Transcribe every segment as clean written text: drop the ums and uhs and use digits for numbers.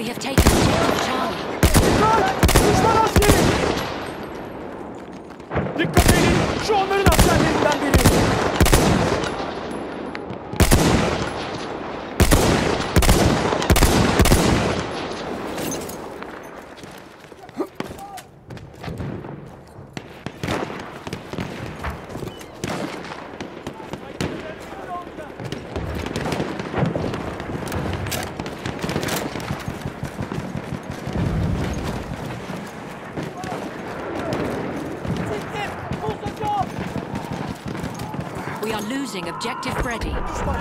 We have taken objective Charlie. Dikkat! Düşman askeri! Dikkat edin! Şu onların askerlerinden biri! We are losing objective Freddy.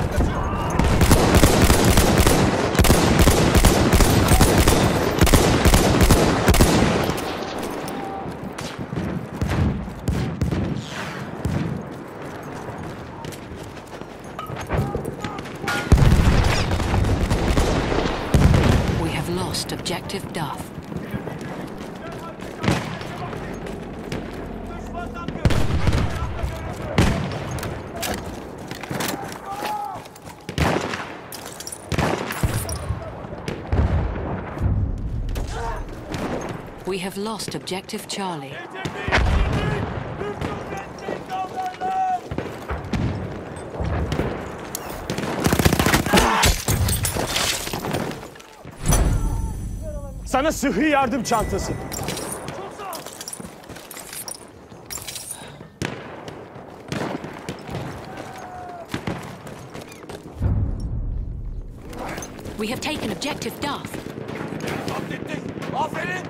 We have lost objective Duff. We have lost objective Charlie. Sana sıhhi yardım çantası. We have taken objective Duff. Aferin.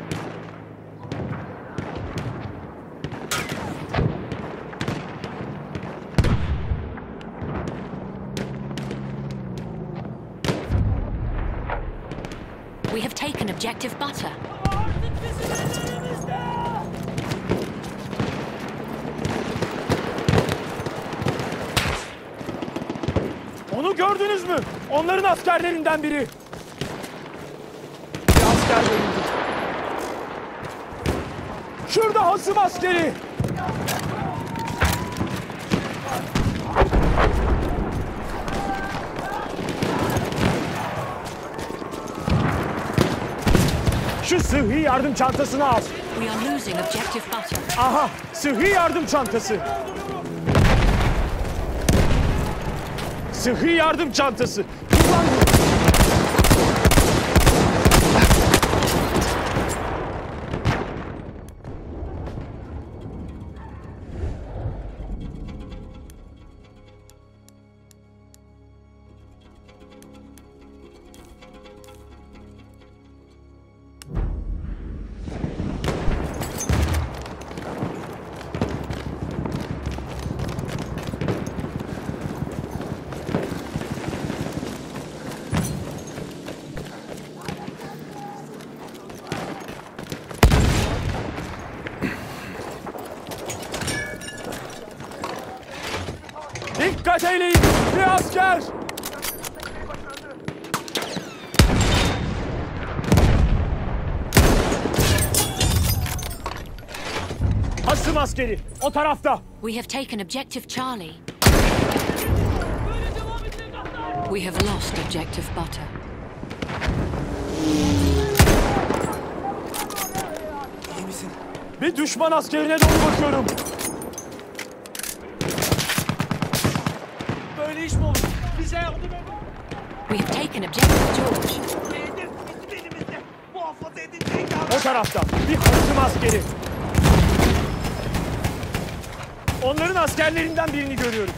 We have taken objective Butter. Onu gördünüz mü? Onların askerlerinden biri. Bir asker görüldü. Şurada hasım askeri. Şu sıhhi yardım çantasını al. We are losing objective Butter. Aha, sıhhi yardım çantası. Sıhhi yardım çantası. Kullan. Dikkat eyleyin! Bir asker! Hasım askeri, o tarafta! We have taken objective Charlie. We have lost objective Butter. İyi misin? Bir düşman askerine doğru bakıyorum. Böyle iş mi olur? Bize yardım edin. We have taken objective George. Yedim. Bizim elimizde. Muhafaza edin. O tarafta bir hasım askeri. Onların askerlerinden birini görüyorum.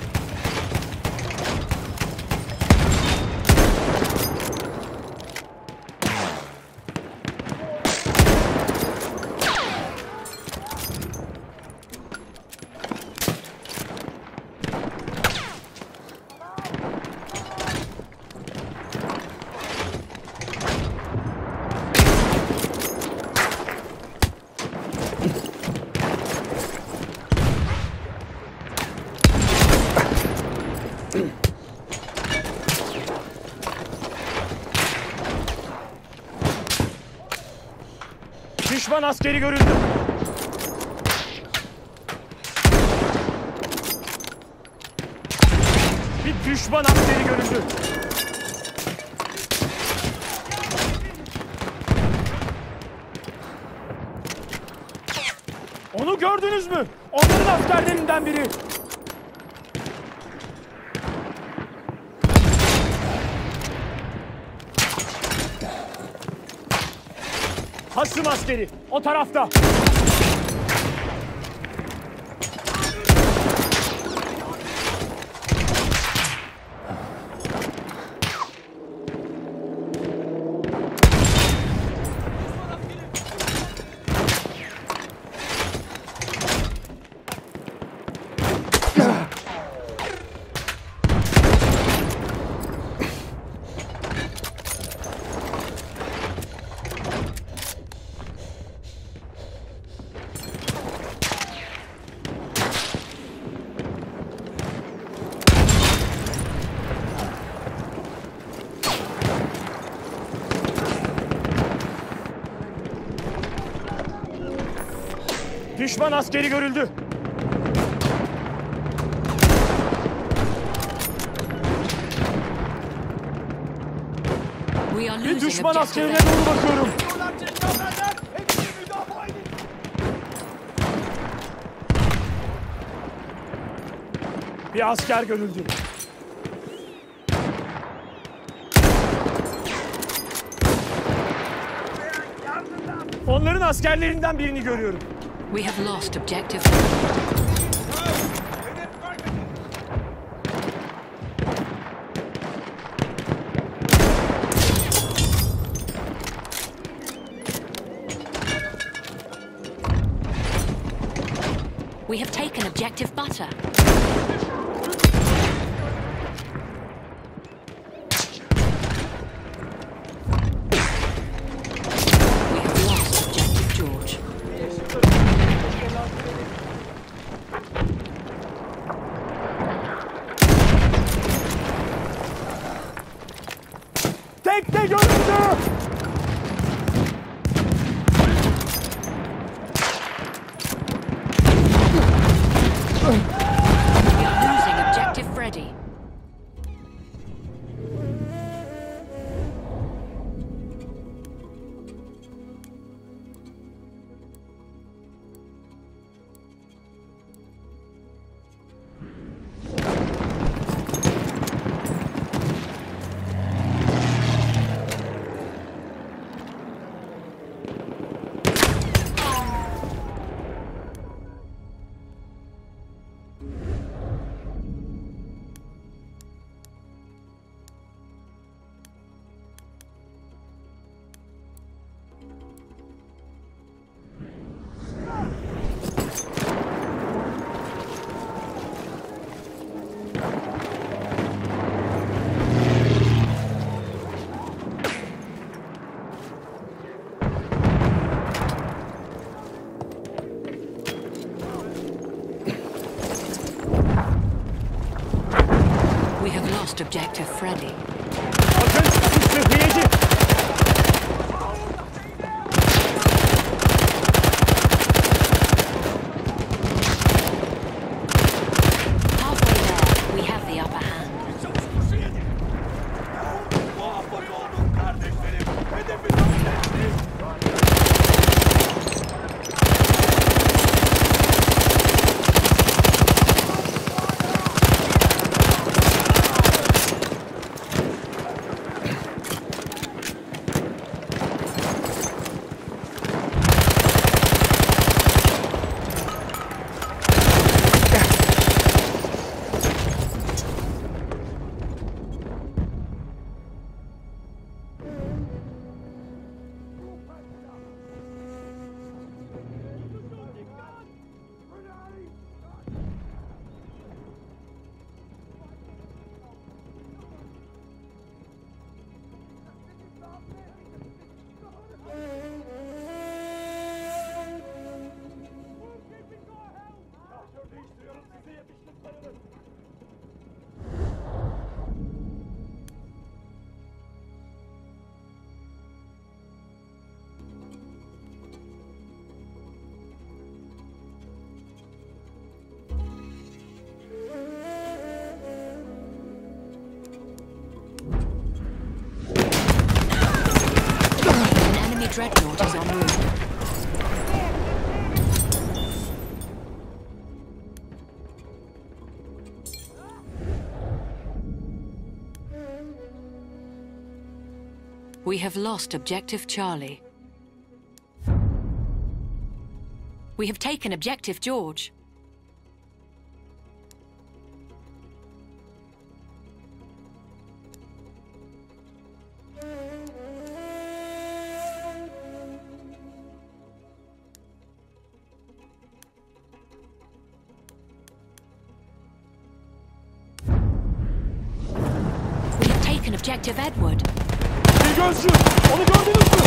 Düşman askeri görüldü. Bir düşman askeri görüldü. Onu gördünüz mü? Onların askerlerinden biri. Hasım askeri o tarafta. Düşman askeri görüldü. We are Bir losing düşman objective askerine A. doğru bakıyorum. Diyorlar cengaverler. Hepsini müdafaa edin. Bir asker görüldü. Onların askerlerinden birini görüyorum. We have lost objective. We have taken objective butter. We have lost objective George. Tekne görüldü. We are losing objective Freddy. We have lost objective Freddy. Bakın sıhhiyeci. Halfway there, we have the upper hand. Çavuş kurşun yedi. Muvaffak olduk kardeşlerim. Hedefi katlettiniz. Şarjör değiştiriyorum. Size yetiştim sayılır. An enemy dreadnought is en route. We have lost Objective Charlie. We have taken Objective George. We have taken Objective Edward. Bir gözcü! Onu gördünüz mü?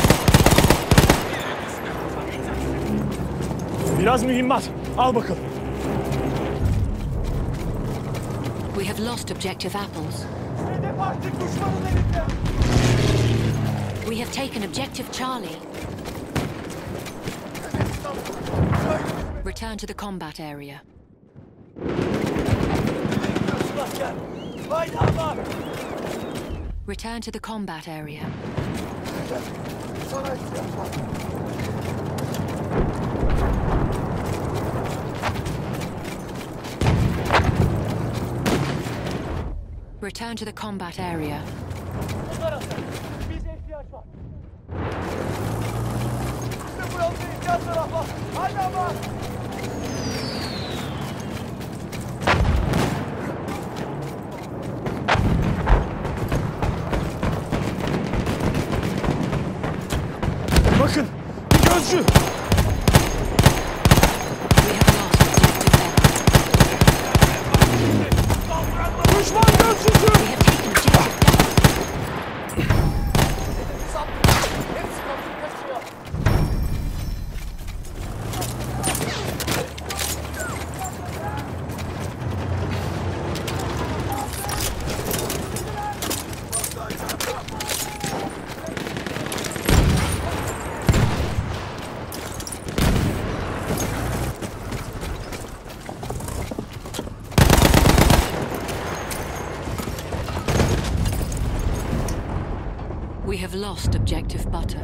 Biraz mühimmat. Al bakalım. We have lost Objective Apples. Hedef artık düşmanın elinde. We have taken Objective Charlie. Return to the combat area. Asker. Haydi ama. Return to the combat area. Sana ihtiyaç var. Return to the combat area. Bu tarafa. Bize ihtiyaç var. İşte bu yolda ihtiyaç tarafa. Haydi ama. Bakın! Bir gözcü! We have lost Objective Edward. Düşman gözcüsü! We have taken Objective Duck. Hepsi kapıyı kaçıyor. We have lost Objective Butter.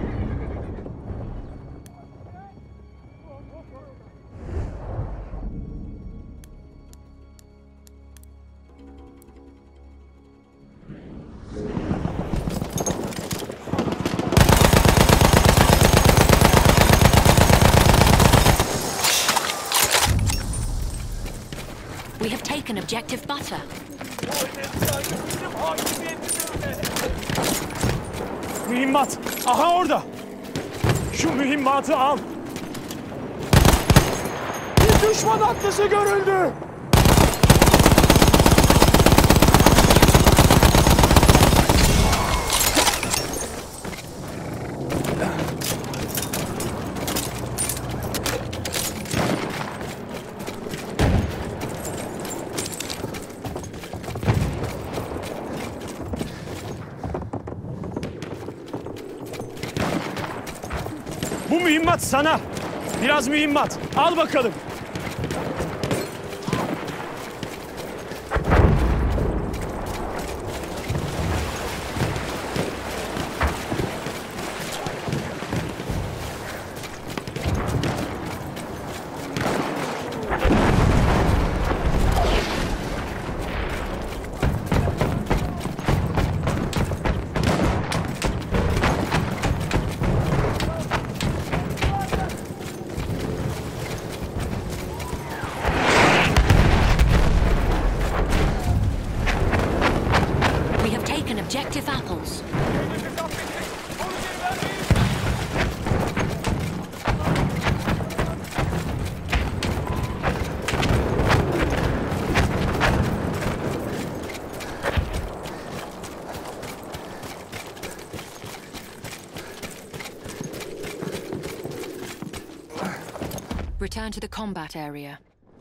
We have taken Objective Butter. Bu oyunun sahibi bizim hakimiyetimizde. Mühimmat! Aha orada! Şu mühimmatı al! Bir düşman atlısı görüldü! Bu mühimmat sana. Biraz mühimmat. Al bakalım. We have taken Objective Apples. Return to the combat area.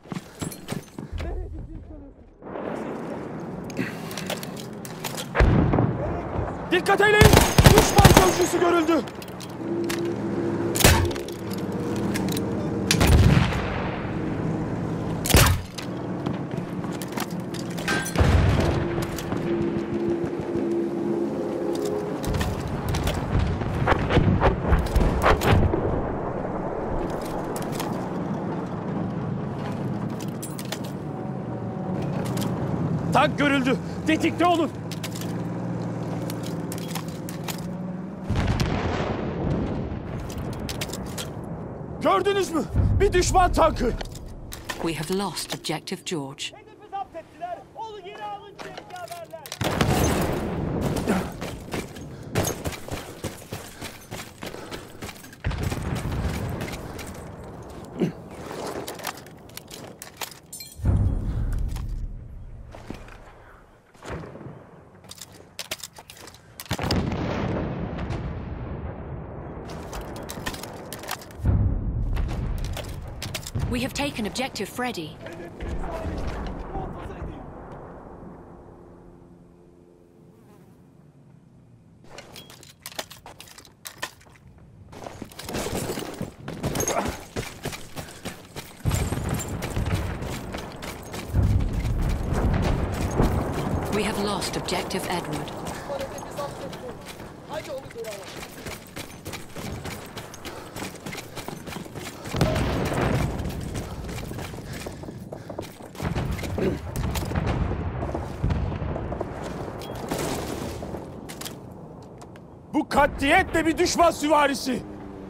Dikkat edin! Düşman gözcüsü görüldü! Tak görüldü. Tetikte olun. Gördünüz mü? Bir düşman tankı. We have lost Objective George. Hedefi zapt ettiler. Onu geri alınca ilgi haberler. We have taken Objective Freddy. Muhafaza edin. We have lost Objective Edward. Haydi onu geri alalım. Bu katliyetle bir düşman süvarisi.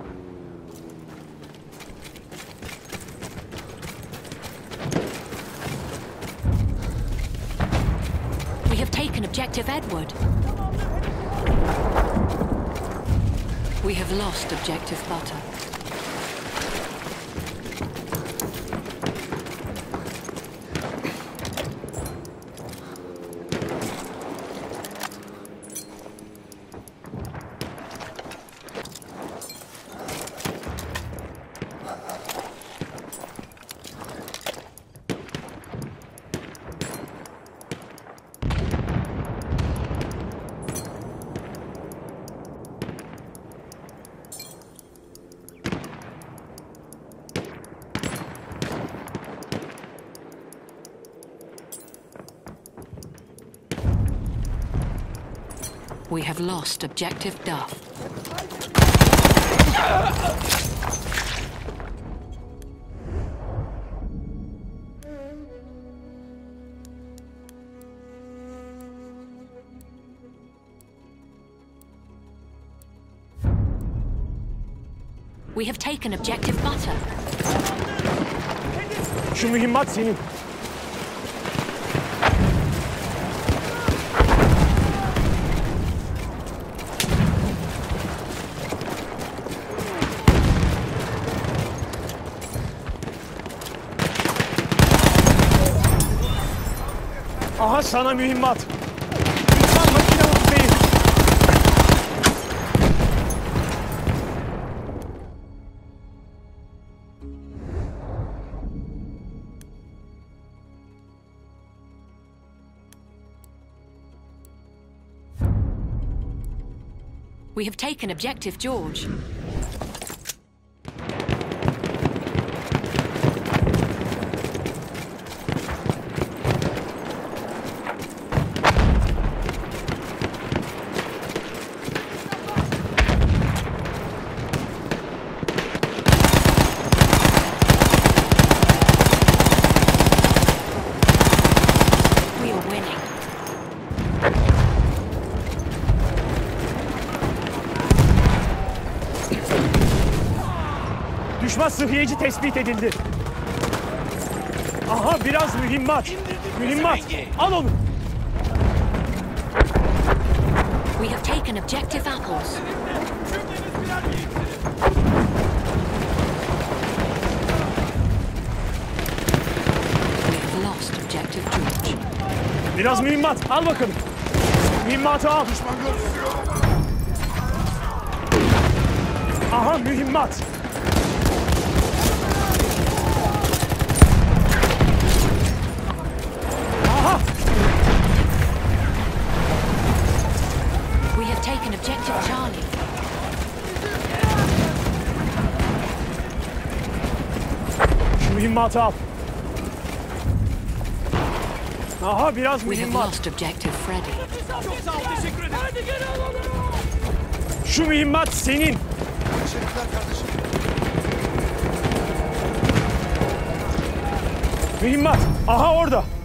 We have taken Objective Edward. We have lost Objective Butter. We have lost Objective Duff. We have taken Objective Butter. Şu mühimmat senin. Aha sana mühimmat. Lütfen makinamız değil. We have taken Objective George. We are winning. Düşman sıhhiyeci tespit edildi. Aha biraz mühimmat. Mühimmat. Al onu. We have taken Objective Apples. Cümleniz birer biriktirin. We have lost Objective George. Biraz mühimmat. Al bakalım. Mühimmatı al. Aha mühimmat. Aha. We have taken Objective Charlie. Şu mühimmatı al. Aha biraz We have mühimmat. lost Objective Freddy. Çok sağ ol, teşekkür ederim. Hadi geri alalım. Şu mühimmat senin. Teşekkürler kardeşim. Mühimmat. Aha orada.